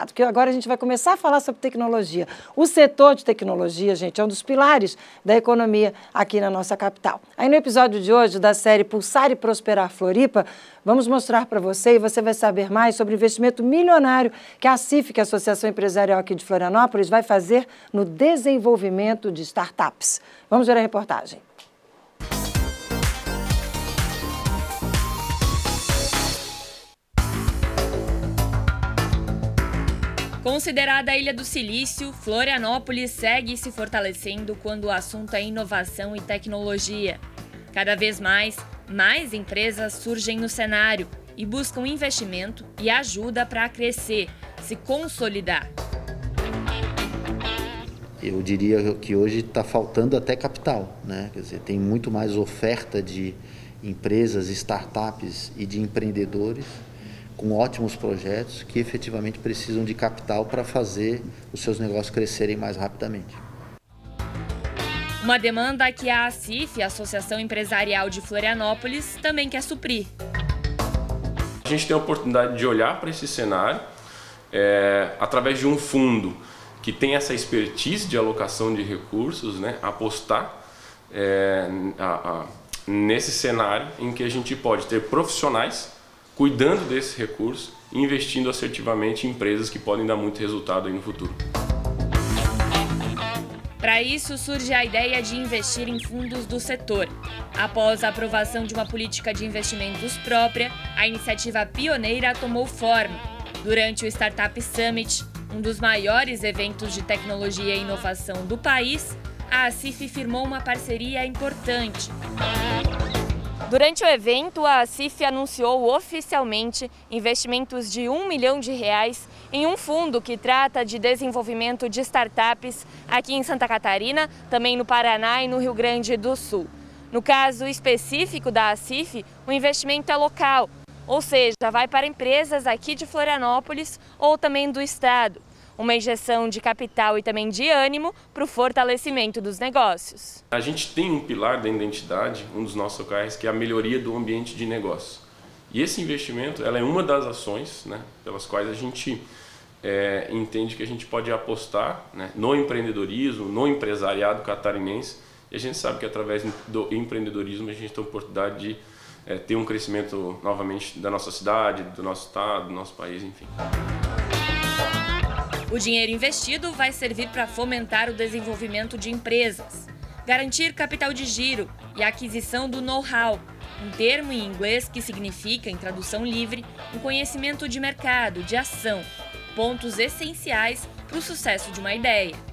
mercado, porque agora a gente vai começar a falar sobre tecnologia. O setor de tecnologia, gente, é um dos pilares da economia aqui na nossa capital. Aí no episódio de hoje da série Pulsar e Prosperar Floripa, vamos mostrar para você e você vai saber mais sobre o investimento milionário que a ACIF, que é a Associação Empresarial aqui de Florianópolis, vai fazer no desenvolvimento de startups. Vamos ver a reportagem. Considerada a Ilha do Silício, Florianópolis segue se fortalecendo quando o assunto é inovação e tecnologia. Cada vez mais empresas surgem no cenário e buscam investimento e ajuda para crescer, se consolidar. Eu diria que hoje está faltando até capital, né? Quer dizer, tem muito mais oferta de empresas, startups e de empreendedores com ótimos projetos que efetivamente precisam de capital para fazer os seus negócios crescerem mais rapidamente. Uma demanda que a ACIF, a Associação Empresarial de Florianópolis, também quer suprir. A gente tem a oportunidade de olhar para esse cenário através de um fundo que tem essa expertise de alocação de recursos, né, apostar nesse cenário em que a gente pode ter profissionais cuidando desse recurso e investindo assertivamente em empresas que podem dar muito resultado aí no futuro. Para isso, surge a ideia de investir em fundos do setor. Após a aprovação de uma política de investimentos própria, a iniciativa pioneira tomou forma. Durante o Startup Summit, um dos maiores eventos de tecnologia e inovação do país, a ACIF firmou uma parceria importante. Durante o evento, a ACIF anunciou oficialmente investimentos de R$1 milhão em um fundo que trata de desenvolvimento de startups aqui em Santa Catarina, também no Paraná e no Rio Grande do Sul. No caso específico da ACIF, o investimento é local, ou seja, vai para empresas aqui de Florianópolis ou também do estado. Uma injeção de capital e também de ânimo para o fortalecimento dos negócios. A gente tem um pilar da identidade, um dos nossos OKRs, que é a melhoria do ambiente de negócio. E esse investimento ela é uma das ações, né, pelas quais a gente entende que a gente pode apostar, né, no empreendedorismo, no empresariado catarinense. E a gente sabe que através do empreendedorismo a gente tem a oportunidade de ter um crescimento novamente da nossa cidade, do nosso estado, do nosso país, enfim. O dinheiro investido vai servir para fomentar o desenvolvimento de empresas, garantir capital de giro e a aquisição do know-how, um termo em inglês que significa, em tradução livre, um conhecimento de mercado, de ação, pontos essenciais para o sucesso de uma ideia.